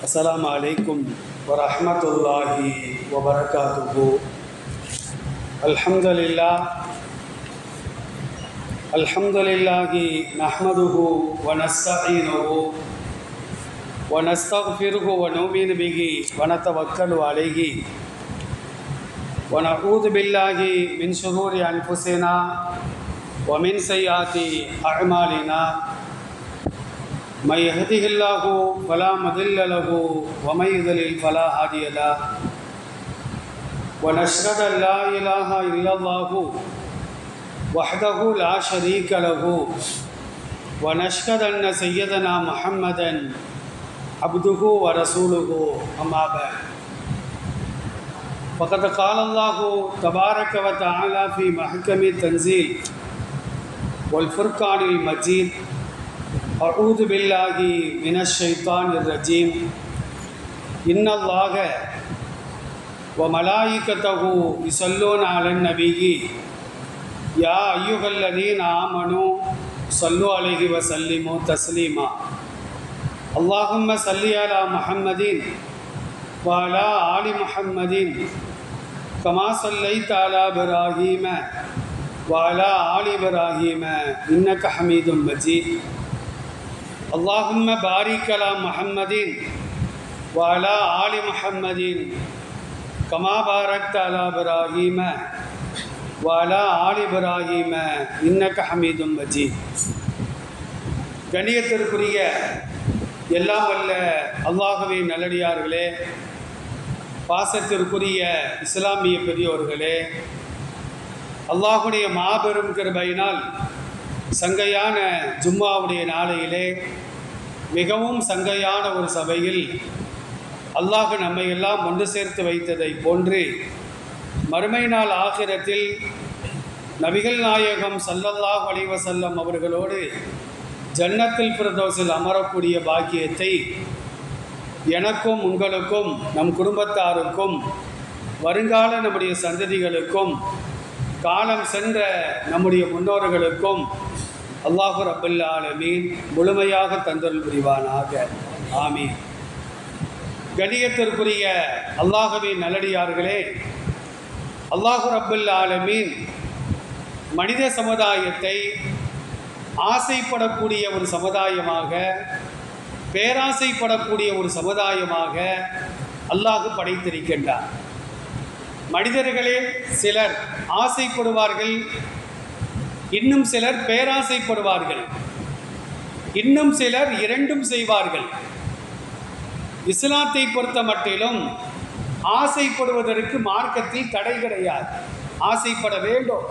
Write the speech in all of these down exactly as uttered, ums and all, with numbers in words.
अस्सलामु अलैकुम वरहमतुल्लाहि वबरकातुहु। अल्हम्दुलिल्लाह अल्हम्दुलिल्लाहि नहमदुहु व नस्तईनुहु व नस्तगफिरुहु व नुमिनु बिहि व नतवक्कलु अलैहि व नऊज़ु बिल्लाहि मिन शुरूरि अनफुसिना व मिन सय्यिआति अअमालिना। मैं यहदिहिल्लाहु फला मुदिल्ल लहु व मैं युद्लिल फला हादिय लहु व नशहदु अल्ला इलाहा इल्लल्लाहु वहदहु ला शरीक लहु व नशहदु अन्न सय्यदना मुहम्मदन अब्दुहु व रसूलुहु अम्मा बअद। फ़क़द क़ाल अल्लाहु तबारक व तआला फ़ी महकमि तंज़ील वल फ़ुरक़ानिल मजीद। अऊज़ु बिल्लाहि मिनश शैतानिर रजीम। इन्नल्लाह व मलाइकतहु युसल्लूना अलन नबिय्यि या अय्युहल्लज़ीना आमनू सल्लु अलैहि व सल्लिमू तस्लीमा। अल्लाहुम्मा सल्लि अला मुहम्मदिन व अला आलि मुहम्मदिन कमा सल्लैता अला इब्राहीम व अला आलि इब्राहीम इन्नका हमीदुम मजीद। अल्लाहुम्मा बारिक अला मुहम्मदिन व अला आलि मुहम्मदिन कमा बारकता अला इब्राहीम व अला आलि इब्राहीम इन्नका हमीदुम मजीद। கண்ணியத்திற்குரிய எல்லாம் வல்ல அல்லாஹ்வின் நல்லடியார்களே, பாசத்திற்குரிய இஸ்லாமிய பெரியோர்களே, அல்லாஹுடைய மாபெரும் கிருபையினால் சங்கையான ஜும்மாவுடைய நாளையிலே மிகவும் சங்கையான ஒரு சபையில் அல்லாஹ் நம்மை எல்லாம் ஒன்று சேர்த்து வைத்ததை போன்று மறுமை நாள் ஆகிரத்தில் நபிகள் நாயகம் ஸல்லல்லாஹு அலைஹி வஸல்லம் அவர்களோடு ஜன்னத்துல் ஃபிர்தௌஸில் அமரக்கூடிய பாக்கியத்தை எனக்கும் உங்களுக்கும் நம் குடும்பத்தாருக்கும் வருங்கால நம்முடைய சந்ததிகளுக்கும் காலம் சென்ற நம்முடைய முன்னோர்களுக்கும் அல்லாஹு ரப்பல் ஆலமீன் முழுமையாக தந்தருள் புரிவானாக. ஆமீன். கண்ணியத்திற்குரிய அல்லாஹ்வின் நல்லடியார்களே, அல்லாஹு ரப்பல் ஆலமீன் மனித சமுதாயத்தை ஆசைப்படக்கூடிய ஒரு சமுதாயமாக, பேராசைப்படக்கூடிய ஒரு சமுதாயமாக அல்லாஹ் படைத்திருக்கின்றார். மனிதர்களே சிலர் ஆசைப்படுவார்கள், இன்னும் சிலர் பேராசைப்படுவார்கள், இன்னும் சிலர் இரண்டும் செய்வார்கள். இஸ்லாத்தை பொறுத்த மட்டிலும் ஆசைப்படுவதற்கு மார்க்கத்தில் தடை கிடையாது, ஆசைப்பட வேண்டும்.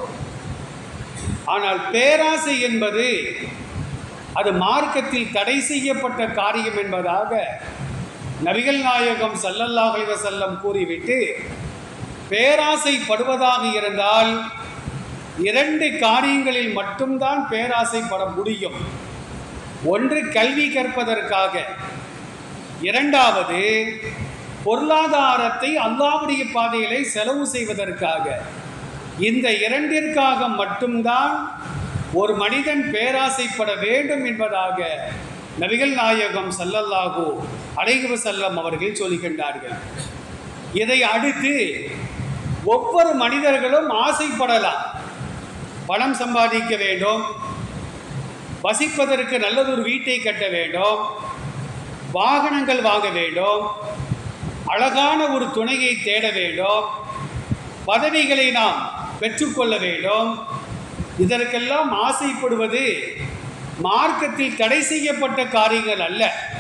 ஆனால் பேராசை என்பது அது மார்க்கத்தில் தடை செய்யப்பட்ட காரியம் என்பதாக நபிகள் நாயகம் ஸல்லல்லாஹு அலைஹி வஸல்லம் கூறிவிட்டு, பேராசைப்படுவதாக இருந்தால் இரண்டு காரியங்களில் மட்டும்தான் பேராசைப்பட முடியும். ஒன்று கல்வி கற்பதற்காக, இரண்டாவது பொருளாதாரத்தை அல்லாஹ்வுடைய பாதையிலே செலவு செய்வதற்காக. இந்த இரண்டிற்காக மட்டும்தான் ஒரு மனிதன் பேராசைப்பட வேண்டும் என்பதாக நபிகள் நாயகம் ஸல்லல்லாஹு அலைஹி வஸல்லம் அவர்கள் சொல்கின்றார்கள். இதை அடுத்து ஒவ்வொரு மனிதர்களும் ஆசைப்படலாம். பணம் சம்பாதிக்க வேண்டும், வசிப்பதற்கு நல்லதொரு வீட்டை கட்ட வேண்டும், வாகனங்கள் வாங்க வேண்டும், அழகான ஒரு துணையை தேட வேண்டும், பதவிகளை நாம் பெற்றுக்கொள்ள வேண்டும். இதற்கெல்லாம் ஆசைப்படுவது மார்க்கத்தில் தடை செய்யப்பட்ட காரியங்கள் அல்ல.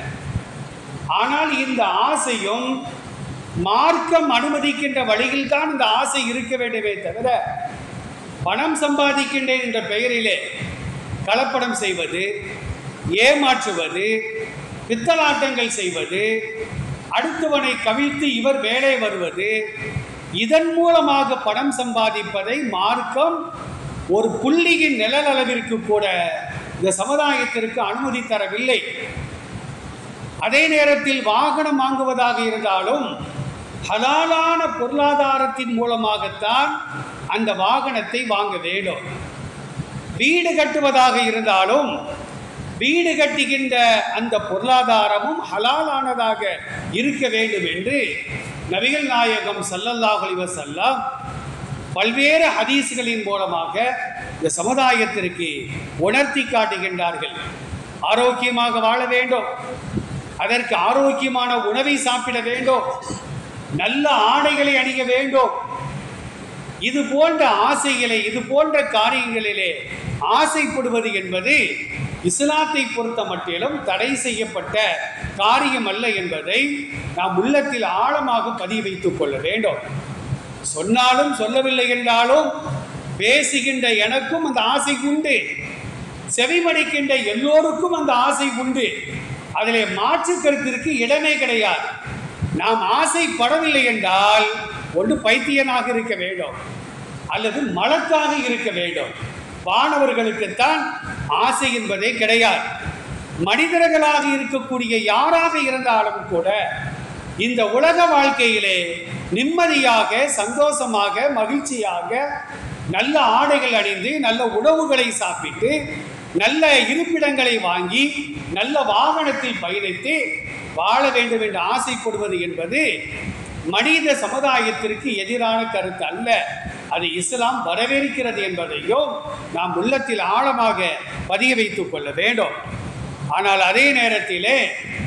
ஆனால் இந்த ஆசையும் மார்க்கம் அனுமதிக்கின்ற வழியில் தான் இந்த ஆசை இருக்க வேண்டுமே தவிர, பணம் சம்பாதிக்கின்றேன் என்ற பெயரிலே கலப்படம் செய்வது, ஏமாற்றுவது, பித்தலாட்டங்கள் செய்வது, அடுத்தவனை கவிழ்த்து இவர் மேலே வருவது, இதன் மூலமாக பணம் சம்பாதிப்பதை மார்க்கம் ஒரு புள்ளியின் நிழல் அளவிற்கு கூட இந்த சமுதாயத்திற்கு அனுமதி தரவில்லை. அதே நேரத்தில் வாகனம் வாங்குவதாக இருந்தாலும் ஹலாலான பொருளாதாரத்தின் மூலமாகத்தான் அந்த வாகனத்தை வாங்க வேண்டும். வீடு கட்டுவதாக இருந்தாலும் வீடு கட்டுகின்ற அந்த பொருளாதாரமும் ஹலாலானதாக இருக்க வேண்டும் என்று நபிகள் நாயகம் ஸல்லல்லாஹு அலைஹி வஸல்லம் பல்வேறு ஹதீஸ்களின் மூலமாக இந்த சமுதாயத்திற்கு உணர்த்தி காட்டுகின்றார்கள். ஆரோக்கியமாக வாழ வேண்டும், அதற்கு ஆரோக்கியமான உணவை சாப்பிட வேண்டும், நல்ல ஆடைகளை அணிய வேண்டும். இது போன்ற ஆசைகளை, இது போன்ற காரியங்களிலே ஆசைப்படுவது என்பது இஸ்லாத்தை பொறுத்த மட்டிலும் தடை செய்யப்பட்ட காரியம் அல்ல என்பதை நாம் உள்ளத்தில் ஆழமாக பதிய வைத்துக் கொள்ள வேண்டும். சொன்னாலும் சொல்லவில்லை என்றாலும் பேசுகின்ற எனக்கும் அந்த ஆசை உண்டு, செவிமடிக்கின்ற எல்லோருக்கும் அந்த ஆசை உண்டு. அதிலே மாற்று கருத்திற்கு இடமே கிடையாது. நாம் ஆசைப்படவில்லை என்றால் ஒன்று பைத்தியனாக இருக்க வேண்டும் அல்லது மலக்காக இருக்க வேண்டும். வானவர்களுக்குத்தான் ஆசை என்பதே கிடையாது. மனிதர்களாக இருக்கக்கூடிய யாராக இருந்தாலும் கூட இந்த உலக வாழ்க்கையிலே நிம்மதியாக, சந்தோஷமாக, மகிழ்ச்சியாக, நல்ல ஆடைகள் அணிந்து, நல்ல உணவுகளை சாப்பிட்டு, நல்ல இருப்பிடங்களை வாங்கி, நல்ல வாகனத்தில் பயணித்து வாழ வேண்டும் என்று ஆசைப்படுவது என்பது மனித சமுதாயத்திற்கு எதிரான கருத்து அல்ல. அது இஸ்லாம் வரவேற்கிறது என்பதையும் நாம் உள்ளத்தில் ஆழமாக பதிய வைத்துக் கொள்ள வேண்டும். ஆனால் அதே நேரத்திலே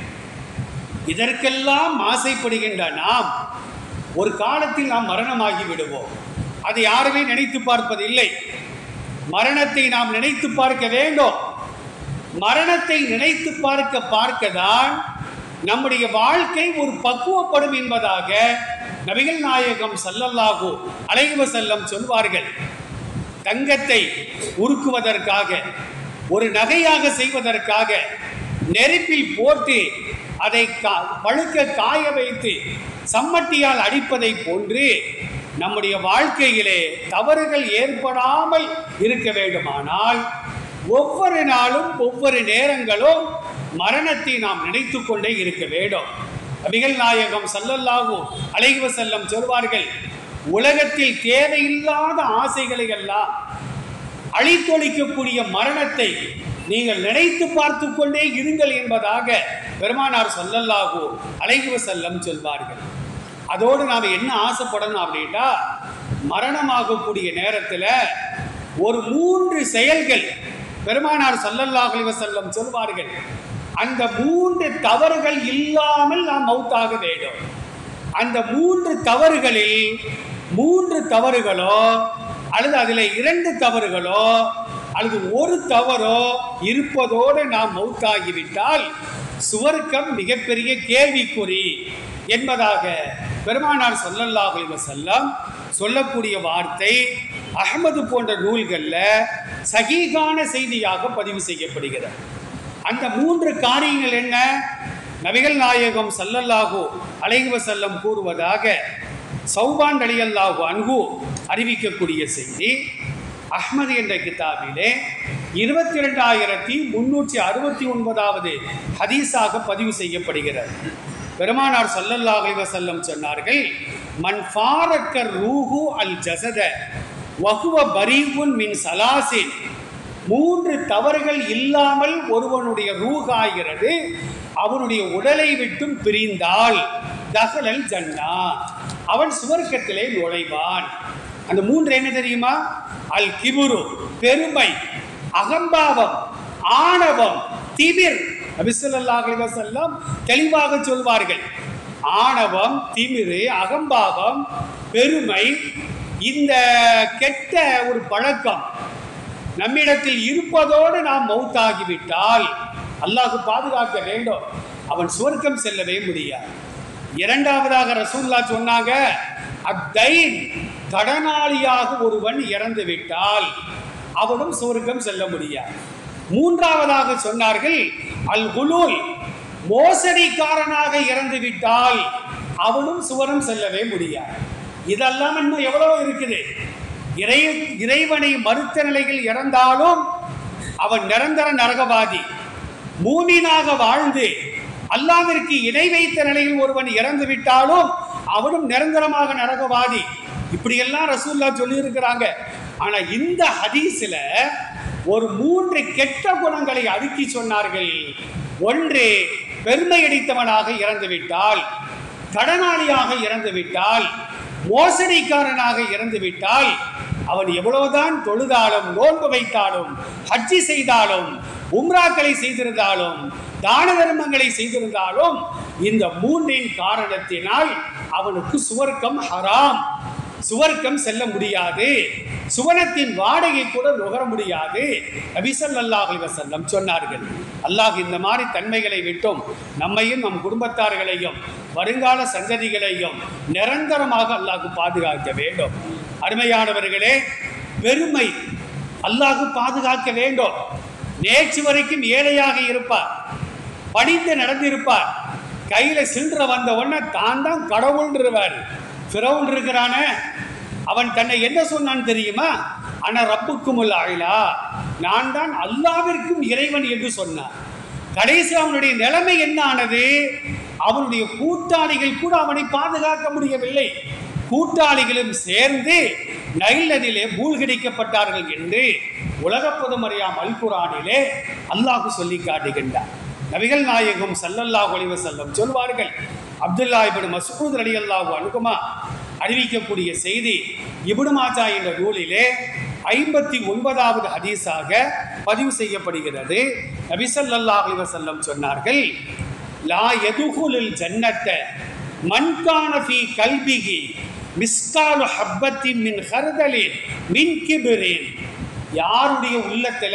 இதற்கெல்லாம் ஆசைப்படுகின்ற நாம் ஒரு காலத்தில் நாம் மரணமாகி விடுவோம். அதை யாருமே நினைத்து பார்ப்பதில்லை. மரணத்தை நாம் நினைத்து பார்க்க வேண்டும். மரணத்தை நினைத்து பார்க்க பார்க்கதான் நம்முடைய வாழ்க்கை ஒரு பக்குவப்படும் என்பதாக நபிகள் நாயகம் ஸல்லல்லாஹு அலைஹி வஸல்லம் சொல்வார்கள். தங்கத்தை உருக்குவதற்காக, ஒரு நகையாக செய்வதற்காக நெருப்பில் போட்டு அதை பழுக்க காய வைத்து சம்மட்டியால் அடிப்பதை போன்று நம்முடைய வாழ்க்கையிலே தவறுகள் ஏற்படாமல் இருக்க வேண்டுமானால் ஒவ்வொரு நாளும் ஒவ்வொரு நேரங்களும் மரணத்தை நாம் நினைத்து கொண்டே இருக்க வேண்டும். நபிகள் நாயகம் ஸல்லல்லாஹு அலைஹி வஸல்லம் சொல்வார்கள், உலகத்தில் தேவையில்லாத ஆசைகளை எல்லாம் அழித்தொழிக்கக்கூடிய மரணத்தை நீங்கள் நினைத்து பார்த்து கொண்டே இருங்கள் என்பதாக பெருமானார் ஸல்லல்லாஹு அலைஹி வஸல்லம் சொல்வார்கள். அதோடு நாம் என்ன ஆசைப்படணும் அப்படின்னா, மரணமாகக்கூடிய நேரத்தில் ஒரு மூன்று செயல்கள் பெருமானார் ஸல்லல்லாஹு அலைஹி வஸல்லம் சொல்வார்கள். அந்த மூன்று தவறுகள் இல்லாமல் நாம் மௌத்தாக வேண்டும். அந்த மூன்று தவறுகளில் மூன்று தவறுகளோ அல்லது அதில் இரண்டு தவறுகளோ அல்லது ஒரு தவறோ இருப்பதோடு நாம் மௌத்தாகிவிட்டால் சுவர்க்கம் மிகப்பெரிய கேள்விக்குறி என்பதாக பெருமானார் ஸல்லல்லாஹு அலைஹி வஸல்லம் சொல்லக்கூடிய வார்த்தை அஹ்மது போன்ற நூல்களில் சஹீஹான செய்தியாக பதிவு செய்யப்படுகிறது. அந்த மூன்று காரியங்கள் என்ன? நபிகள் நாயகம் ஸல்லல்லாஹு அலைஹி வஸல்லம் கூறுவதாக சௌபான் ரலியல்லாஹு அன்ஹு அறிவிக்கக்கூடிய செய்தி அஹ்மது என்ற கிதாபிலே இருபத்தி இரண்டாயிரத்தி முன்னூற்றி அறுபத்தி ஒன்பதாவது ஹதீஸாக பதிவு செய்யப்படுகிறது. பெருமானார் ஸல்லல்லாஹு அலைஹி வஸல்லம் சொன்னார்கள், மன் ஃபாரக்க ரூஹு அல் ஜஸத வஹுவ பரீஉன் மின் ஸலாஸின், மூன்று தவறுகள் இல்லாமல் ஒருவனுடைய ரூஹாகிறது அவனுடைய உடலை விட்டும் பிரிந்தால் தஹலல் ஜன்னா, அவன் சுவர்க்கத்திலே நுழைவான். அந்த மூன்று என்ன தெரியுமா? அல் கிபுரு பெருமை, அகம்பாவம், ஆணவம், திமிர். நபி ஸல்லல்லாஹு அலைஹி வஸல்லம் தெளிவாக சொல்வார்கள், ஆணவம், திமிரு, அகம்பாவம், பெருமை, இந்த கெட்ட ஒரு பழக்கம் நம்மிடத்தில் இருப்பதோடு நாம் மௌத்தாகிவிட்டால் அல்லாஹ் பாதுகாக்க வேண்டும், அவன் சுவர்க்கம் செல்லவே முடியாது. இரண்டாவதாக ரசூலுல்லாஹ் சொன்னாங்க, அத்தைன், கடனாளியாக ஒருவன் இறந்து விட்டால் அவனும் சுவர்க்கம் செல்ல முடியாது. மூன்றாவதாக சொன்னார்கள், அல் குலூல், மோசடிக்காரனாக இறந்து விட்டால் அவனும் சுவரம் செல்லவே முடியாது. இதெல்லாம் இன்னும் எவ்வளவு இருக்குது. இறை இறைவனை மறுத்த நிலையில் இறந்தாலும் அவன் நிரந்தர நரகவாதி. மூமினாக வாழ்ந்து அல்லாஹ்விற்கு இணை வைத்த நிலையில் ஒருவன் இறந்து விட்டாலும் அவனும் நிரந்தரமாக நரகவாதி. இப்படியெல்லாம் ரசூலுல்லாஹ் சொல்லி இருக்கிறாங்க. ஆனா இந்த ஹதீஸ்ல ஒரு மூன்று கெட்ட குணங்களை அடுக்கி சொன்னார்கள். ஒன்று, பெருமை அடித்தவனாக இறந்துவிட்டால், கடனாளியாக இறந்துவிட்டால், மோசடிக்காரனாக இறந்துவிட்டால், அவன் எவ்வளவுதான் தொழுதாலும் நோன்பு வைத்தாலும் ஹஜ்ஜி செய்தாலும் உம்ராக்களை செய்திருந்தாலும் தான தர்மங்களை செய்திருந்தாலும் இந்த மூன்றின் காரணத்தினால் அவனுக்கு சுவர்க்கம் ஹராம், சுவர்க்கம் செல்ல முடியாது, சுவனத்தின் வாடகை கூட நுகர முடியாது. நபி ஸல்லல்லாஹு அலைஹி வஸல்லம் சொன்னார்கள். அல்லாஹ் இந்த மாதிரி தன்மைகளை விட்டும் நம்மையும் நம் குடும்பத்தார்களையும் வருங்கால சந்ததிகளையும் நிரந்தரமாக அல்லாஹ் பாதுகாக்க வேண்டும். அருமையானவர்களே, பெருமை அல்லாஹ் பாதுகாக்க வேண்டும். நேற்று வரைக்கும் ஏழையாக இருப்பார், பணிந்து நடந்திருப்பார், கையில சில்லற வந்த உடனே தான் தான் கடவுள்ன்றவர். ஃபிரௌன் இருக்கிறானே, அவன் தன்னை என்ன சொன்னான் தெரியுமா? ஆனா ரப்புக்குமுல் ஆயிலா, நான் தான் அல்லாவிற்கும் இறைவன் என்று சொன்னான். கடைசி அவனுடைய நிலைமை என்ன ஆனது? அவனுடைய கூட்டாளிகள் கூட அவனை பாதுகாக்க முடியவில்லை. கூட்டாளிகளும் சேர்ந்து நைல் நதியிலே மூழ்கடிக்கப்பட்டார்கள் என்று உலக பொதுமறையாம் அல் குர்ஆனிலே அல்லாஹ் சொல்லி காட்டுகின்றார். நபிகள் நாயகம் ஸல்லல்லாஹு அலைஹி வஸல்லம் சொல்வார்கள். அப்துல்லா இப்னு மஸ்ஊத் ரலியல்லாஹு அன்ஹுமா அறிவிக்கக்கூடிய செய்தி இப்னு மாஜா என்ற நூலிலே ஐம்பத்தி ஒன்பதாவது ஹதீஸாக பதிவு செய்யப்படுகிறது. நபி ஸல்லல்லாஹு அலைஹி வஸல்லம் சொன்னார்கள், லா யதுகுலுல் ஜன்னத மன் கான ஃபீ கல்பிஹி மிஸ்காலு ஹப்பத்தின் மின் ஹர்தலின் மின் கிப்ரின். யாருடைய உள்ளத்துல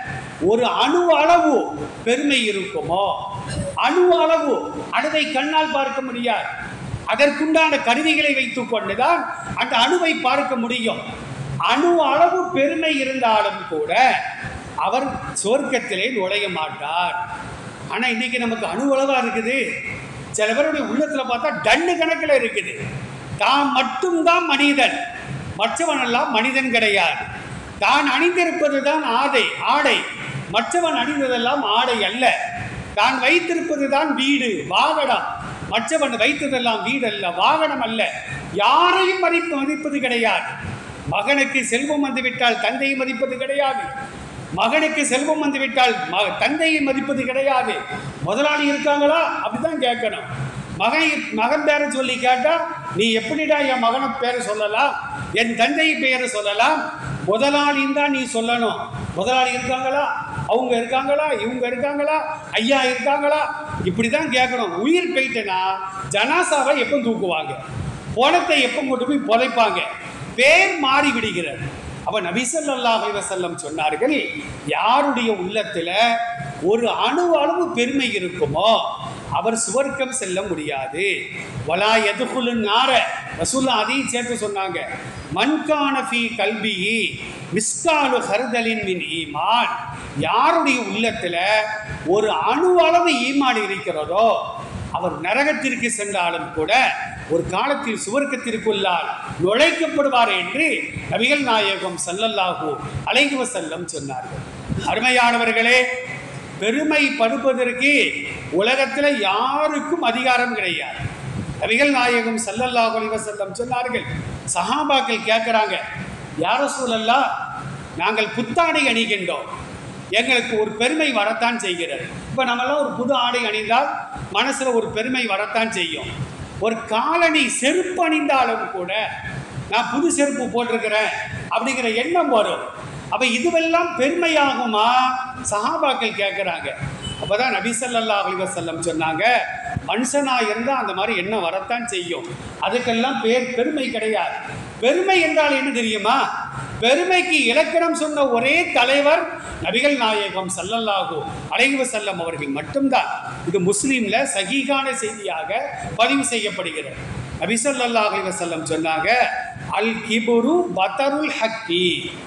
ஒரு அணு அளவு பெருமை இருக்குமோ, அணு அளவு, அணுவை கண்ணால் பார்க்க முடியாது, அதற்குண்டான கருவிகளை வைத்துக் கொண்டுதான் அந்த அணுவை பார்க்க முடியும். அணு அளவு பெருமை இருந்தாலும் கூட அவர் சொர்க்கத்திலே நுழைய மாட்டார். ஆனா இன்னைக்கு நமக்கு அணு அளவா இருக்குது. சில பேருடைய உள்ளத்துல பார்த்தா டன்னு கணக்கில் இருக்குது. தான் மட்டும்தான் மனிதன், மற்றவன் எல்லாம் மனிதன் கிடையாது. தான் அணிந்திருப்பது தான் ஆடை ஆடை மற்றவன் அணிந்ததெல்லாம் ஆடை அல்ல. தான் வைத்திருப்பது தான் வீடு வாகனம், மற்றவன் வைத்ததெல்லாம் வீடு அல்ல, வாகனம் அல்ல. யாரையும் மதிப்பு மதிப்பது கிடையாது. மகனுக்கு செல்வம் வந்துவிட்டால் தந்தையை மதிப்பது கிடையாது. மகனுக்கு செல்வம் வந்துவிட்டால் தந்தையை மதிப்பது கிடையாது. முதலாளி இருக்காங்களா அப்படிதான் கேட்கணும். மகன் மகன் பேரை சொல்லி கேட்டா, நீ எப்படிடா என் மகனை பேரை சொல்லலாம், என் தந்தை பெயரை சொல்லலாம், முதலாளின்னு தான் நீ சொல்லணும். முதலாளி இருக்காங்களா, அவங்க இருக்காங்களா, இவங்க இருக்காங்களா, ஐயா இருக்காங்களா, இப்படிதான் கேட்கணும். உயிர் போயிட்டேன்னா ஜனாசாவை எப்போ தூக்குவாங்க, பணத்தை எப்போ கொண்டு போய் புதைப்பாங்க, பேர் மாறி விடுகிறது. அப்ப நபி ஸல்லல்லாஹு அலைஹி வஸல்லம் சொன்னார்கள், யாருடைய உள்ளத்துல ஒரு அணு அளவு பெருமை இருக்குமோ அவர் சுவர்க்கம் செல்ல முடியாது. வலா யதுகுலுன் நார, ரசூலுல்லாஹ் அதையும் சேர்த்து சொன்னாங்க. மன்கான ஃபீ கல்பிஹி மிஸ்காலு ஹர்தலின் மின் ஈமான். யாருடைய உள்ளத்துல ஒரு அணு அளவு ஈமான் இருக்கிறதோ அவர் நரகத்திற்கு சென்றாலும் கூட ஒரு காலத்தில் சுவர்க்கத்திற்குள்ளால் நுழைக்கப்படுவார் என்று நபிகள் நாயகம் ஸல்லல்லாஹு அலைஹி வஸல்லம் சொன்னார்கள். அருமையானவர்களே, பெருமை படுப்பதற்கு உலகத்தில் யாருக்கும் அதிகாரம் கிடையாது. நபிகள் நாயகம் ஸல்லல்லாஹு அலைஹி வஸல்லம் சொன்னார்கள். சஹாபாக்கள் கேட்குறாங்க, யா ரசூலல்லாஹ், நாங்கள் புத்தாடை அணிகின்றோம், எங்களுக்கு ஒரு பெருமை வரத்தான் செய்கிறது. இப்போ நம்மளாம் ஒரு புது ஆடை அணிந்தால் மனசில் ஒரு பெருமை வரத்தான் செய்யும். ஒரு காலணி செருப்பு அணிந்தாலும் கூட நான் புது செருப்பு போட்டிருக்கிறேன் அப்படிங்கிற எண்ணம் வரும். அப்போ இதுவெல்லாம் பெருமையாகுமா? சஹாபாக்கள் கேட்குறாங்க. அப்போ தான் நபி ஸல்லல்லாஹு அலைஹி வஸல்லம் சொன்னாங்க, மனுஷனாக இருந்தால் அந்த மாதிரி எண்ணம் வரத்தான் செய்யும். அதுக்கெல்லாம் பேர் பெருமை கிடையாது. பெருமை என்றால் என்ன தெரியுமா? பெருமைக்கு இலக்கணம் சொன்ன ஒரே தலைவர் நபிகள் நாயகம் ஸல்லல்லாஹு அலைஹி வஸல்லம் அவர்கள் மட்டும்தான். இது முஸ்லீம்ல சஹீஹான செய்தியாக பதிவு செய்யப்படுகிறது. நபி ஸல்லல்லாஹு அலைஹி வஸல்லம் சொன்னாங்க, அல் கிபுரு பதருல் ஹக்கி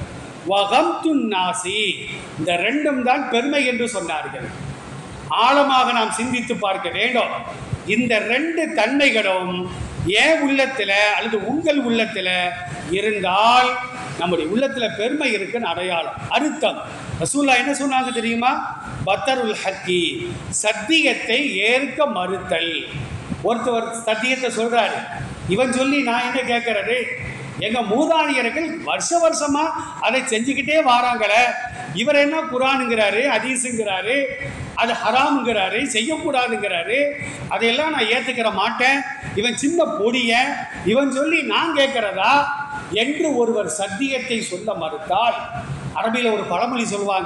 வகம்துன் நாசி. இந்த ரெண்டும் தான் பெருமை என்று சொன்னார்கள். ஆழமாக நாம் சிந்தித்து பார்க்க வேண்டும். இந்த ரெண்டு தன்மைகளும் ஏன் உள்ளத்தில் அல்லது உங்கள் உள்ளத்தில் இருந்தால் நம்முடைய உள்ளத்தில் பெருமை இருக்குன்னு அடையாளம், அர்த்தம். ரசூலுல்லாஹ் என்ன சொன்னாங்க தெரியுமா? பத்தருல் ஹக்கி, சத்தியத்தை ஏற்க மறுத்தல். ஒருத்தவர் சத்தியத்தை சொல்றாரு, இவன் சொல்லி நான் என்ன கேட்கறது? எங்க மூதாதையர்கள் வருஷ வருஷமா அதை செஞ்சுக்கிட்டே வராங்களே, இவர் என்ன குரானுங்கிறாரு, ஹதீஸுங்கிறாரு, அது ஹராமுங்கிறாரு, செய்யக்கூடாதுங்கிறாரு, அதையெல்லாம் நான் ஏற்றுக்கிற மாட்டேன், இவன் சின்ன பொடிய, இவன் சொல்லி நான் கேட்கிறதா என்று ஒருவர் சத்தியத்தை சொல்ல மறுத்தால், அரபியில் ஒரு பழமொழி சொல்லுவாங்க,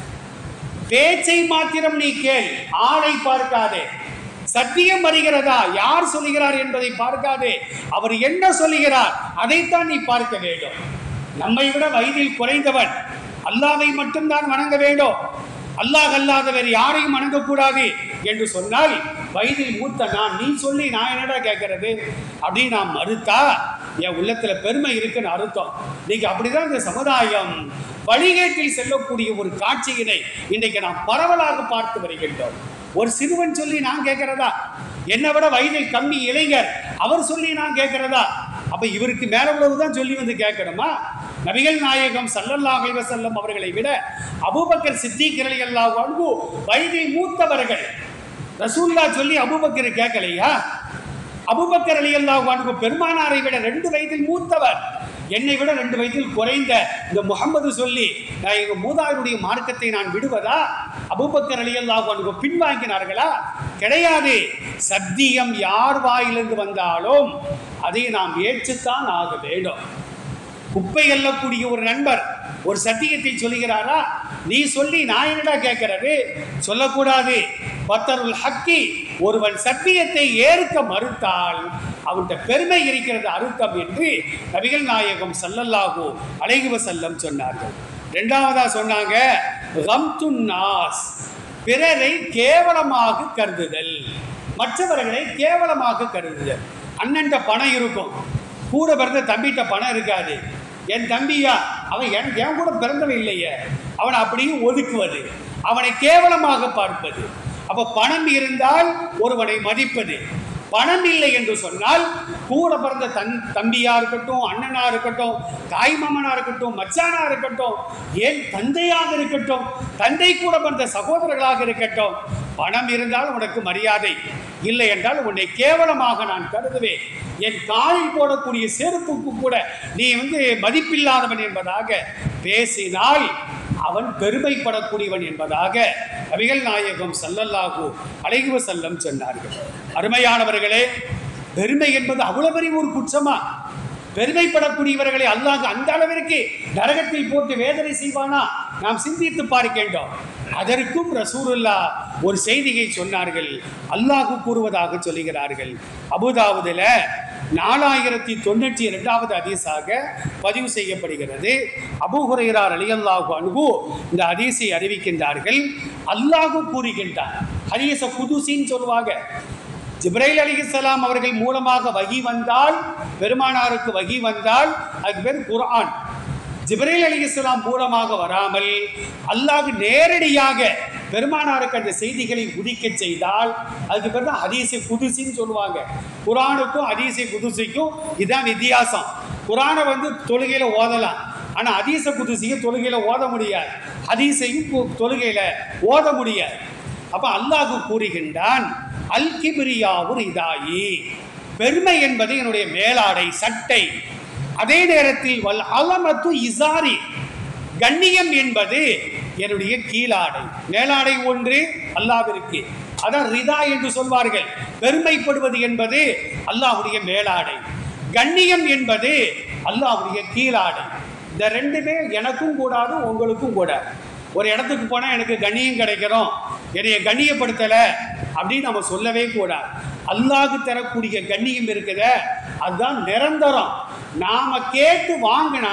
பேச்சை மாத்திரம் நீ கேள், ஆளை பார்க்காதே. சத்தியம் வருகிறதா, யார் சொல்லுகிறார் என்பதை பார்க்காதே, அவர் என்ன சொல்லுகிறார் அதைத்தான் நீ பார்க்க வேண்டும். நம்மை விட வயதில் குறைந்தவன் அல்லாஹ்வை மட்டும்தான் வணங்க வேண்டும், அல்லாஹ் அல்லாத வேறு யாரையும் வணங்கக்கூடாது என்று சொன்னால், வயதில் மூத்த நான் நீ சொல்லி நான் என்னடா கேட்கறது அப்படின்னு நான் மறுத்தா என் உள்ளத்துல பெருமை இருக்குன்னு அர்த்தம். இன்னைக்கு அப்படிதான் இந்த சமுதாயம் வழிகேட்டில் செல்லக்கூடிய ஒரு காட்சியினை இன்றைக்கு நாம் பரவலாக பார்த்து வருகின்றோம். ஒரு சிறுவன் சொல்லி நான் கேட்கிறதா, என்னை விட வயதில் கம்மி இளைஞர் அவர் சொல்லி நான் கேட்கிறதா, அப்ப இவருக்கு மேல உள்ளதுதான் சொல்லி வந்து கேட்கணுமா? நபிகள் நாயகம் ஸல்லல்லாஹு அலைஹி வஸல்லம் அவர்களை விட அபூபக்கர் சித்திக் ரலியல்லாஹு அன்ஹு வயதில் மூத்தவர்கள். ரசூலுல்லாஹ் சொல்லி அபூபக்கர் கேட்கலையா? அபூபக்கர் ரலியல்லாஹு அன்ஹு பெருமானாரை விட ரெண்டு வயதில் மூத்தவர், என்னை விட ரெண்டு வயதில் குறைந்த இந்த முகமது சொல்லி நான் எங்கள் மூதாருடைய மார்க்கத்தை நான் விடுவதா? அபூபக்கர் ரலியல்லாஹு அன்ஹு பின்வாங்கினார்களா? கிடையாது. சத்தியம் யார் வாயிலிருந்து வந்தாலும் அதை நாம் ஏற்றுத்தான் ஆக வேண்டும். குப்பை எல்லக்கூடிய ஒரு நண்பர் ஒரு சத்தியத்தை சொல்லுகிறாரா, நீ சொல்லி நான் என்னடா கேட்கிறது? சொல்லக்கூடாது. பத்தருல் ஹக்கி, ஒருவன் சத்தியத்தை ஏற்க மறுத்தால் அவன்கிட்ட பெருமை இருக்கிறது அர்த்தம் என்று நபிகள் நாயகம் ஸல்லல்லாஹு அலைஹி வஸல்லம் சொன்னார்கள். இரண்டாவதா சொன்னாங்க கம்துன் நாஸ், பிறரை கேவலமாக கருதுதல், மற்றவர்களை கேவலமாக கருதுதல். அண்ணன்ட்ட பணம் இருக்கும், கூட பிறந்த தம்பிகிட்ட பணம் இருக்காது. என் தம்பியா, அவன் என் என் கூட பிறந்தவன் இல்லையே, அவனை அப்படியே ஒதுக்குவது, அவனை கேவலமாக பார்ப்பது. அப்போ பணம் இருந்தால் ஒருவனை மதிப்பது, பணம் இல்லை என்று சொன்னால் கூட பிறந்த தன் தம்பியா இருக்கட்டும், அண்ணனா இருக்கட்டும், தாய் மாமனா இருக்கட்டும், மச்சானா இருக்கட்டும், ஏன் தந்தையாக இருக்கட்டும், தந்தை கூட பிறந்த சகோதரர்களாக இருக்கட்டும், பணம் இருந்தால் உனக்கு மரியாதை, இல்லை என்றால் உன்னை கேவலமாக நான் கருதுவேன். என் காலில் போடக்கூடிய செருப்புக்கு கூட நீ வந்து மதிப்பில்லாதவன் என்பதாக பேசினால் அவன் பெருமைப்படக்கூடியவன் என்பதாக நபிகள் நாயகம் ஸல்லல்லாஹு அலைஹி வஸல்லம் சொன்னார்கள். அருமையானவர்களே, பெருமை என்பது அவ்வளவு பெரிய ஒரு குற்றமா? பெருமைப்படக்கூடியவர்களை அல்லாஹ் அந்த அளவிற்கு நரகத்தில் போட்டு வேதனை செய்வானா? நாம் சிந்தித்து பார்க்கின்றோம். அதற்கும் ரசூலுல்லாஹ் ஒரு செய்தியை சொன்னார்கள், அல்லாஹ் கூறுவதாக சொல்லுகிறார்கள். அபூதாவுதுல நாலாயிரத்தி தொண்ணூற்றி இரண்டாவது ஹதீஸாக பதிவு செய்யப்படுகிறது. அபூ ஹுரைரா ரலியல்லாஹு அன்ஹு இந்த ஹதீஸை அறிவிக்கின்றார்கள். அல்லாஹ் கூறுகின்றார், ஹதீஸ குதுசின்னு சொல்லுவாங்க. ஜிப்ரைல் அலைஹிஸ்ஸலாம் அவர்கள் மூலமாக வஹி வந்தால், பெருமானாருக்கு வஹி வந்தால் அதுக்கு பேர் குர்ஆன். ஜிப்ரைல் அலைஹிஸ்ஸலாம் மூலமாக வராமல் அல்லாஹ் நேரடியாக பெருமானாருக்கு அந்த செய்திகளை உதிக்க செய்தால் அதுக்கு பேர் தான் ஹதீஸை குதுசின்னு சொல்லுவாங்க. குர்ஆனுக்கும் ஹதீஸை குதுசிக்கும் இதுதான் வித்தியாசம். குர்ஆனை வந்து தொழுகையில் ஓதலாம், ஆனால் ஹதீஸை குதுசியை தொழுகையில் ஓத முடியாது, ஹதீஸையும் தொழுகையில் ஓத முடியாது. அப்போ அல்லாஹ் கூறுகின்றான், அல் கிப்ரியாவு ரிதாயி, பெருமை என்பது என்னுடைய மேலாடை, சட்டை. அதே நேரத்தில் வல் அலமத்து இசாரி, கண்ணியம் என்பது என்னுடைய கீழாடை. மேலாடை ஒன்று அல்லாஹ்விற்கு, அதான் ரிதா என்று சொல்வார்கள். பெருமைப்படுவது என்பது அல்லாஹ்வுடைய மேலாடை, கண்ணியம் என்பது அல்லாஹ்வுடைய கீழாடை. இந்த ரெண்டுமே எனக்கும் கூடாது, உங்களுக்கும் கூடாது. ஒரு இடத்துக்கு போனால் எனக்கு கண்ணியம் கிடைக்கிறோம், என்னைய கண்ணியப்படுத்தலை அப்படின்னு நம்ம சொல்லவே கூடாது. அல்லாஹ் தரக்கூடிய கண்ணியம் இருக்குத, அதுதான் நிரந்தரம். நாம் கேட்டு வாங்கினா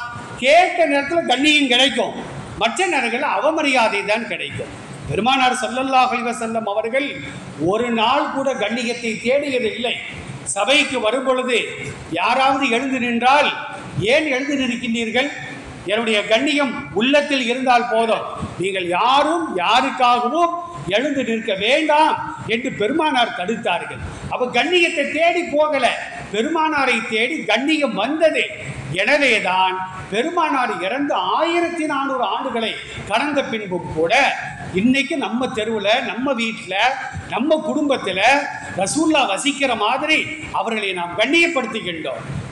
கேட்ட நேரத்தில் கண்ணியம் கிடைக்கும், மற்ற நேரங்களில் அவமரியாதை தான் கிடைக்கும். பெருமானார் ஸல்லல்லாஹு அலைஹி வஸல்லம் அவர்கள் ஒரு நாள் கூட கண்ணியத்தை தேடியது இல்லை. சபைக்கு வரும் பொழுது யாராவது எழுந்து நின்றால், ஏன் எழுந்து நிற்கின்றீர்கள், என்னுடைய கண்ணியம் உள்ளத்தில் இருந்தால் போதும், நீங்கள் யாரும் யாருக்காகவும் எழுந்து நிற்க வேண்டாம் என்று பெருமானார் தடுத்தார்கள். அப்ப கண்ணியத்தை தேடி போகல, பெருமானாரை தேடி கண்ணியம் வந்தது. எனவேதான் பெருமானார் இறந்து ஆயிரத்தி நானூறு ஆண்டுகளை கடந்த பின்பும் கூட இன்னைக்கு நம்ம தெருவில், நம்ம வீட்டில், நம்ம குடும்பத்தில் ரசூல்லா வசிக்கிற மாதிரி அவர்களை நாம் கண்ணியப்படுத்துகின்றோம்.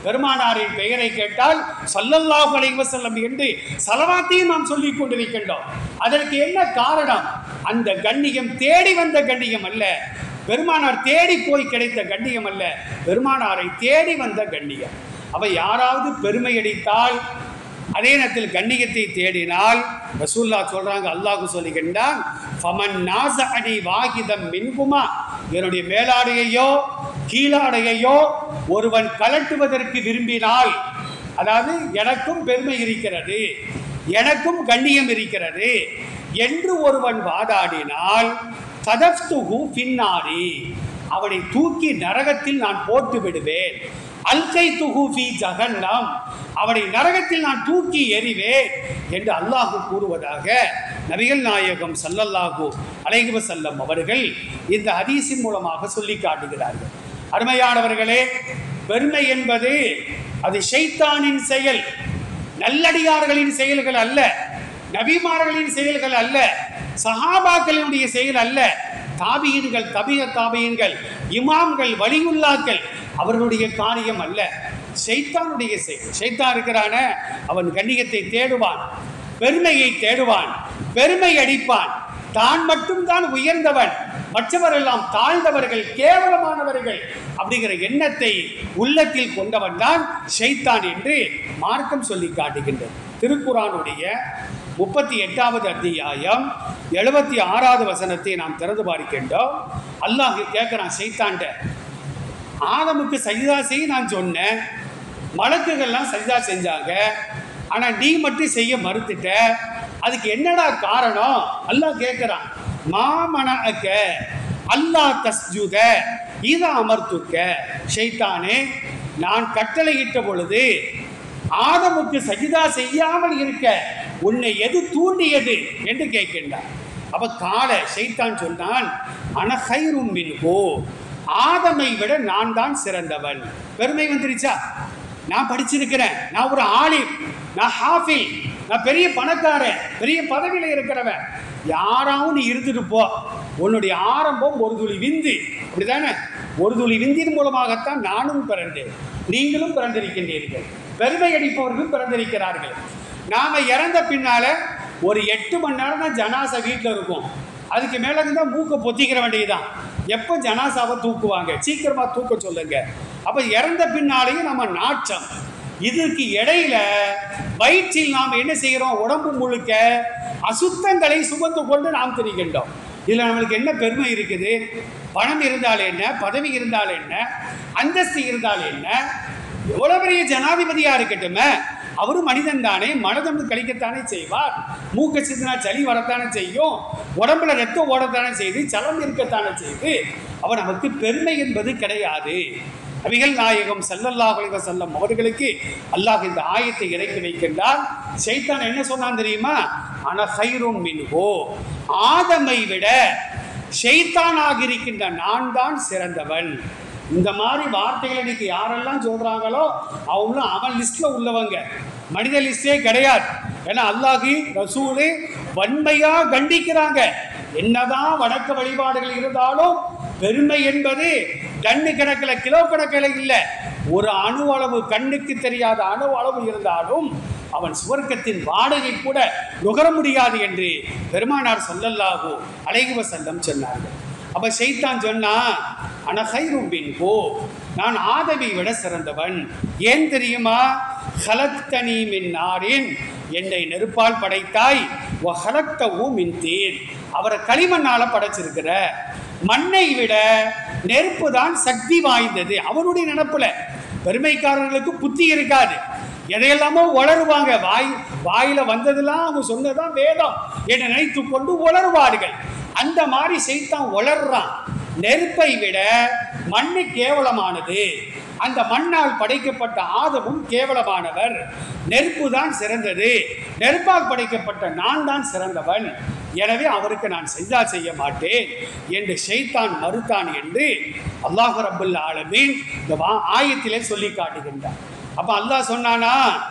பெருமானாரின் பெயரை கேட்டால் ஸல்லல்லாஹு அலைஹி வஸல்லம் என்று ஸலவாத்தையும் நாம் சொல்லிக் கொண்டிருக்கின்றோம். அதற்கு என்ன காரணம்? அந்த கண்ணியம் தேடி வந்த கண்ணியம் அல்ல, பெருமானார் தேடி போய் கிடைத்த கண்ணியம் அல்ல, பெருமானாரை தேடி வந்த கண்ணியம். அவை யாராவது பெருமை அடித்தால், அதே நேரத்தில் கண்ணியத்தை தேடினால், ரசூல்லா சொல்றாங்க, அல்லாஹ் சொல்லுகின்றான், ஃபமன் நாஸஅனி வாஹிதம் மின்குமா, என்னுடைய மேலாடையையோ கீழாடையையோ ஒருவன் கலட்டுவதற்கு விரும்பினால், அதாவது எனக்கும் பெருமை இருக்கிறது, எனக்கும் கண்ணியம் இருக்கிறது என்று ஒருவன் வாதாடினால், கதஃப்துஹு ஃபின்னாரி, அவனை தூக்கி நரகத்தில் நான் போட்டு விடுவேன். அல்கைதுஹு ஃபீ ஜஹன்னம், அவனை நரகத்தில் நான் தூக்கி எறிவேன் என்று அல்லாஹ் கூறுவதாக நபிகள் நாயகம் ஸல்லல்லாஹு அலைஹி வஸல்லம் அவர்கள் இந்த ஹதீஸின் மூலமாக சொல்லி காட்டுகிறார்கள். அருமையானவர்களே, பெருமை என்பது அது ஷைத்தானின் செயல், நல்லடியார்களின் செயல்கள் அல்ல, நபிமார்களின் செயல்கள் அல்ல, சஹாபாக்களினுடைய செயல் அல்ல, தாபியீன்கள், தபிய தாபியீன்கள், இமாம்கள், வலியுல்லாக்கள் அவர்களுடைய காரியம் அல்ல, ஷைத்தானுடைய செயல். ஷைத்தான் இருக்கிறான, அவன் கண்ணியத்தை தேடுவான், பெருமையை தேடுவான், பெருமை அடிப்பான், தான் மட்டும்தான் உயர்ந்தவன், மற்றவரெல்லாம் தாழ்ந்தவர்கள், கேவலமானவர்கள் அப்படிங்கிற எண்ணத்தை உள்ளத்தில் கொண்டவன் தான் ஷைத்தான் என்று மார்க்கம் சொல்லி காட்டுகின்றது. திருக்குர்ஆனுடைய முப்பத்தி எட்டாவது அத்தியாயம் எழுபத்தி ஆறாவது வசனத்தை நாம் திறந்து பார்க்கின்றோம். அல்லாஹ் கேட்கிறான் ஷைத்தான்ட, ஆதமுக்கு சஜிதா செய்ய நான் சொன்னேன், மலக்குகள்லாம் சஜிதா செஞ்சாங்க, ஆனா நீ மட்டும் செய்ய மறுத்துட்ட, அதுக்கு என்னடா காரணம்? அல்லாஹ் கேட்கிறான், மாமனஅக அல்லாஹ் தஸ்ஜுத இதா அமர்த்துக்க, ஷைத்தானே நான் கட்டளையிட்ட பொழுது ஆதமுக்கு சஜிதா செய்யாமல் இருக்க உன்னை எது தூண்டியது என்று கேட்கின்றான். அப்ப கால ஷைத்தான் சொன்னான், அனஹைரும் மின்ஹு, ஆதமை விட நான் தான் சிறந்தவன். பெருமை வந்துருச்சா? நான் படிச்சிருக்கிறேன், நான் ஒரு ஆலிம், நான் ஹாஃபில், நான் பெரிய பணக்காரன், பெரிய பதவியில் இருக்கிறவன். யாராவும் நீ இருந்துட்டு போ, உன்னுடைய ஆரம்பம் ஒரு துளி விந்து, அப்படிதானே? ஒரு துளி விந்தின் மூலமாகத்தான் நானும் பிறந்தேன், நீங்களும் பிறந்திருக்கின்றீர்கள், பெருமை அடிப்பவர்களும் பிறந்திருக்கிறார்கள். நாம இறந்த பின்னால ஒரு எட்டு மணி நேரம் தான் ஜனாசா வீட்டில் இருக்கும், அதுக்கு மேலே இருந்தால் மூக்கை பொத்திக்கிற வேண்டியதுதான். எப்போ ஜனாசாவை தூக்குவாங்க? சீக்கிரமா தூக்க சொல்லுங்க. அப்ப இறந்த பின்னாலேயும் நம்ம நாட்டம். இதற்கு இடையில வயிற்றில் நாம் என்ன செய்கிறோம்? உடம்பு முழுக்க அசுத்தங்களை சுமந்து கொண்டு நாம் திரிகின்றோம். இதில் நம்மளுக்கு என்ன பெருமை இருக்குது? பணம் இருந்தால் என்ன, பதவி இருந்தால் என்ன, அந்தஸ்து இருந்தால் என்ன, எவ்வளவு பெரிய ஜனாதிபதியா இருக்கட்டுமே, அவரும் மனிதன் தானே, மனதம் கழிக்கத்தானே செய்வார், மூக்க சிந்தினா சளி வரத்தானே செய்யும், உடம்புல ரத்தம் ஓடத்தானே செய்து, சலம் இருக்கத்தானே செய்து. அவர் நமக்கு பெருமை என்பது கிடையாது. நபிகள் நாயகம் ஸல்லல்லாஹு அலைஹி வஸல்லம் அவர்களுக்கு அல்லாஹ் இந்த ஆயத்தை இறக்கி வைக்கின்றார். ஷைத்தான் என்ன சொன்னான் தெரியுமா? அன கைரும் மின்ஹு, ஆதமை விட ஷைத்தானாக இருக்கின்ற நான் தான் சிறந்தவன். இந்த மாதிரி வார்த்தைகளை இன்னைக்கு யாரெல்லாம் சொல்றாங்களோ அவங்களும் அவன் லிஸ்ட்ல உள்ளவங்க, மனித லிஸ்டே கிடையாது. ஏன்னா அல்லாஹ் ரசூலு வன்மையா கண்டிக்கிறாங்க. என்னதான் வணக்க வழிபாடுகள் இருந்தாலும் பெருமை என்பது கண்ணு கணக்கில், கிலோ கணக்கில் இல்லை, ஒரு அணு அளவு, கண்ணுக்கு தெரியாத அணு அளவு இருந்தாலும் அவன் சுவர்க்கத்தின் வாடகை கூட நுகர முடியாது என்று பெருமானார் ஸல்லல்லாஹு அலைஹி வஸல்லம் சொன்னார்கள். அப்ப ஷைத்தான் சொன்னா, அனஹைரும் மின்ஹு, நான் ஆதமை விட சிறந்தவன். ஏன் தெரியுமா? ஹலக்தனி மின் நாரின், என்னை நெருப்பால் படைத்தாய், வ ஹலக்தஹு மின் தீன், அவரை களிமண்ணால படைச்சிருக்கிற. மண்ணை விட நெருப்பு தான் சக்தி வாய்ந்தது. அவனுடைய நினப்புல பெருமைக்காரர்களுக்கு புத்தி இருக்காது, எதையெல்லாமோ உளருவாங்க. வாய் வாயில வந்ததெல்லாம் அவங்க சொன்னதான் வேதம் என்று நினைத்து கொண்டு உளருவார்கள். அந்த மாதிரி ஷைத்தான் உளர்றான். நெருப்பை விட மண்ணு கேவலமானது, அந்த மண்ணால் படைக்கப்பட்ட ஆதமும் கேவலமானவர், நெருப்பு தான் சிறந்தது, நெருப்பால் படைக்கப்பட்ட நான் தான் சிறந்தவன், எனவே அவருக்கு நான் சஜ்தா செய்ய மாட்டேன் என்று ஷைத்தான் மறுத்தான் என்று அல்லாஹ் ரப்புல் ஆலமீன் இந்த ஆயத்திலே சொல்லி காட்டுகின்றார். அப்ப அல்லாஹ் சொன்னானா,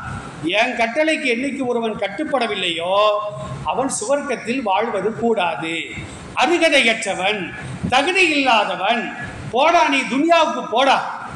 என் கட்டளைக்கு என்னைக்கு ஒருவன் கட்டுப்படவில்லையோ அவன் சுவர்க்கத்தில் வாழ்வது கூடாது, அருகதையற்றவன், தகுதி இல்லாதவன், போடா நீ துனியாவுக்கு போடா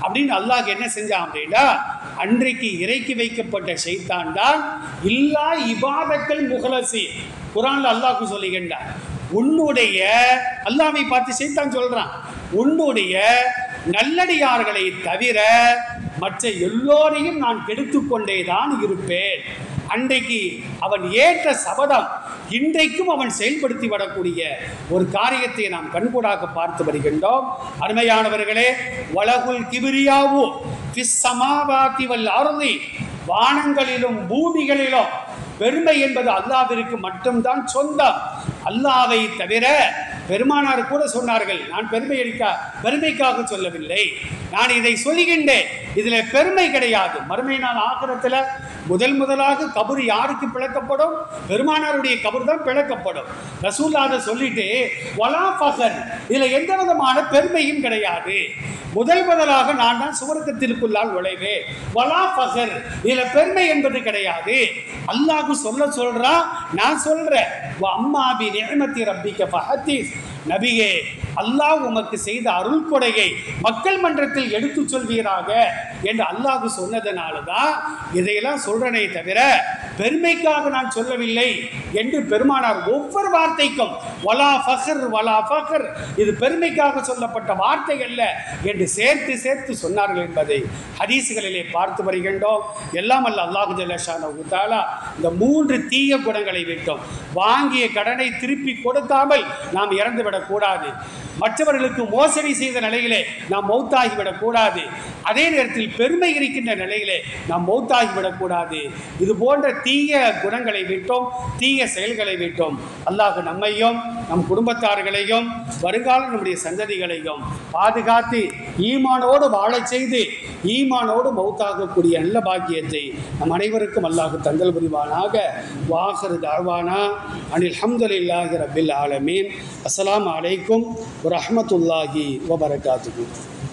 அப்படின்னு அல்லாஹ் என்ன செஞ்சான் அப்படின்னா, அன்றைக்கு இறக்கி வைக்கப்பட்ட ஷைத்தான் தான் இல்லா இபாதக்கல் முகலசி. குர்ஆன்ல அல்லாஹ் சொல்லுகின்றான், உன்னுடைய அல்லாஹ்வை பார்த்து ஷைத்தான் சொல்றான், உன்னுடைய நல்லடியார்களை தவிர மற்ற எல்லோரையும் நான் கெடுத்து கொண்டே தான் இருப்பேன். அன்றைக்கு அவன் ஏற்ற சபதம் இன்றைக்கும் அவன் செயல்படுத்தி வரக்கூடிய ஒரு காரியத்தை நாம் கண்கூடாக பார்த்து வருகின்றோம். அருமையானவர்களே, வலகுல் கிபிரியாவு ஃபிஸ் ஸமாவாதி வல் அர்தி, வானங்களிலும் பூமிகளிலும் பெருமை என்பது அல்லாஹ்விற்கு மட்டும்தான் சொந்தம். அல்லாஹ்வை தவிர பெருமானார் கூட சொன்னார்கள், நான் பெருமை அடிக்க பெருமைக்காக சொல்லவில்லை, நான் இதை சொல்லுகின்றேன், இதில் பெருமை கிடையாது. மறுமை நாள் ஆகிரத்தில் முதல் முதலாக கபர் யாருக்கு பிளக்கப்படும்? பெருமானாருடைய கபர் தான் பிளக்கப்படும். ரசூலுல்லாஹ் சொல்லிட்டு வலா ஃபஹர், இதில் எந்த விதமான பெருமையும் கிடையாது. முதல் முதலாக நான் தான் சுவர்க்கத்திற்குள்ளால் நுழைவே. வலா ஃபஹர், இதில் பெருமை என்பது கிடையாது. அல்லாஹ் சொல்ல சொல்றா, நான் சொல்றேன். அம்மா பி நிஅமத்தி ரப்பிக ஃபஹதீஸ், நபியே, அல்லாஹ் உமக்கு செய்த அருள் கொடையை மக்கள் மன்றத்தில் எடுத்து சொல்வீராக என்று அல்லாஹ் சொன்னதனால தான் இதையெல்லாம் சொல்றனே தவிர பெருமைக்காக நான் சொல்லவில்லை என்று பெருமானார் ஒவ்வொரு வார்த்தைக்கும் வலா ஃபஹர் வலா ஃபஹர், இது பெருமைக்காக சொல்லப்பட்ட வார்த்தை அல்ல என்று சேர்த்து சேர்த்து சொன்னார்கள் என்பதை ஹதீஸ்களிலே பார்த்து வருகின்றோம். எல்லாம் அல்ல அல்லாஹ் ஜல்ல ஷானஹு தஆலா இந்த மூன்று தீய குணங்களை விட்டோம். வாங்கிய கடனை திருப்பி கொடுக்காமல் நாம் இறந்து விடக்கூடாது. மற்றவர்களுக்கு மோசடி செய்த நிலையிலே நாம் மௌத்தாகிவிடக்கூடாது. அதே நேரத்தில் பெருமை இருக்கின்ற நிலையிலே நாம் மௌத்தாகிவிடக்கூடாது. இது போன்ற தீய குணங்களை விட்டோம், தீய செயல்களை விட்டோம். அல்லாஹ் நம்மையும் நம் குடும்பத்தார்களையும் வருங்கால நம்முடைய சந்ததிகளையும் பாதுகாத்து ஈமானோடு வாழச் செய்து ஈமானோடு மௌத்தாகக்கூடிய நல்ல பாக்கியத்தை நம் அனைவருக்கும் அல்லாஹ் தந்தல் புரிவானாக. வாஹிரு தஅவானா அனில் ஹம்துலில்லாஹி ரப்பில் ஆலமீன். அஸ்ஸலாமு அலைக்கும் வரஹ்மத்துல்லாஹி வபரகாத்துஹு.